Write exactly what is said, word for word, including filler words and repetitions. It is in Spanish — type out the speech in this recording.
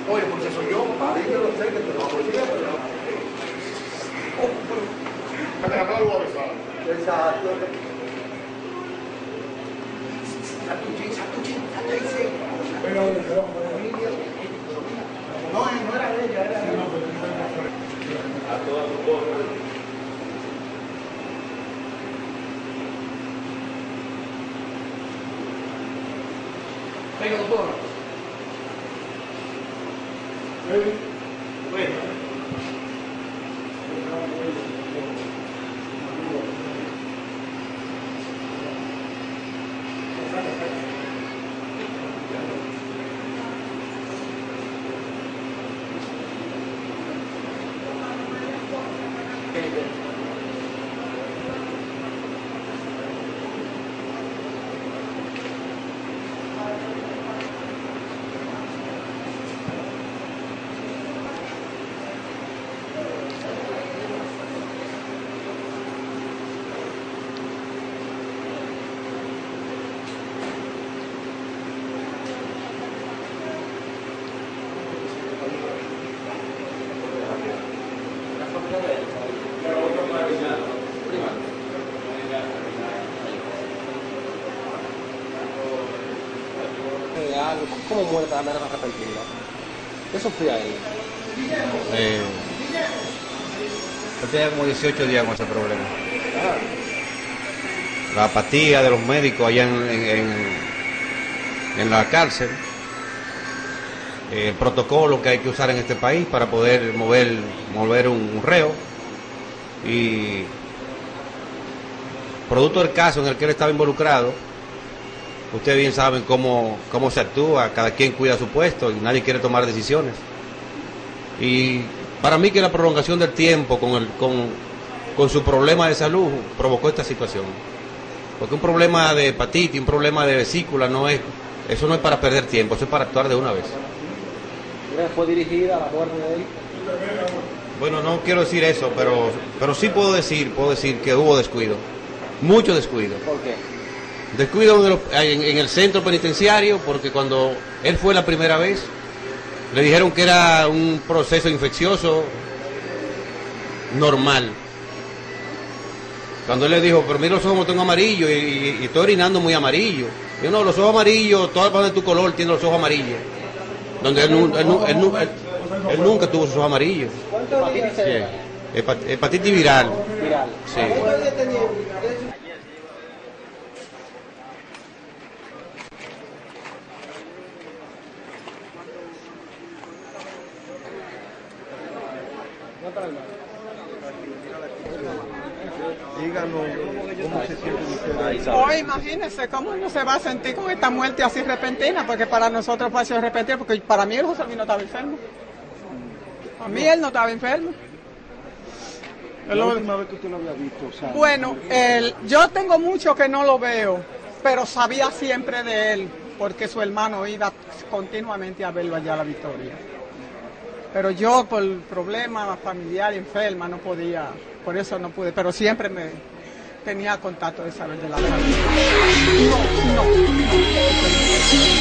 Oye, porque soy yo, papá. Sí, yo lo sé que te lo voy a decir, pero... Oh, pero... Déjame algo a besar. Exacto. Santuchín, Santuchín, Santuchín. Pero, pero, No, no era de ella, era de ella. A todas sus cosas. Venga, doctor. Bueno. ¿Cómo muere de manera repentina? ¿Qué sufría él? Eh, yo tenía como dieciocho días con ese problema. Ah. La apatía de los médicos allá en, en, en, en la cárcel, el protocolo que hay que usar en este país para poder mover, mover un, un reo, y producto del caso en el que él estaba involucrado, ustedes bien saben cómo, cómo se actúa, cada quien cuida su puesto y nadie quiere tomar decisiones. Y para mí que la prolongación del tiempo con, el, con, con su problema de salud provocó esta situación. Porque un problema de hepatitis, un problema de vesícula, no es, eso no es para perder tiempo, eso es para actuar de una vez. ¿Fue dirigida a la muerte de él? Bueno, no quiero decir eso, pero, pero sí puedo decir, puedo decir que hubo descuido, mucho descuido. ¿Por qué? Descuido en el, en, en el centro penitenciario, porque cuando él fue la primera vez, le dijeron que era un proceso infeccioso normal. Cuando él le dijo, pero mira los ojos como tengo amarillos y, y, y estoy orinando muy amarillo. Yo no, los ojos amarillos, toda parte de tu color tiene los ojos amarillos. Donde él, él, él, él, él, él nunca tuvo sus ojos amarillos. ¿Cuántos días Sí. Hepat- hepatitis viral. viral? Sí. Díganos cómo se sienten ustedes. Oh, imagínense cómo uno se va a sentir con esta muerte así repentina, porque para nosotros fue así repentina, porque para mí el José Luis no estaba enfermo. A mí él no estaba enfermo. La última vez que usted lo había visto, o sea, Bueno, él, yo tengo mucho que no lo veo, pero sabía siempre de él, porque su hermano iba continuamente a verlo allá a La Victoria. Pero yo por problemas familiares, enferma, no podía, por eso no pude, pero siempre me tenía contacto de saber de la salud. No, no, no.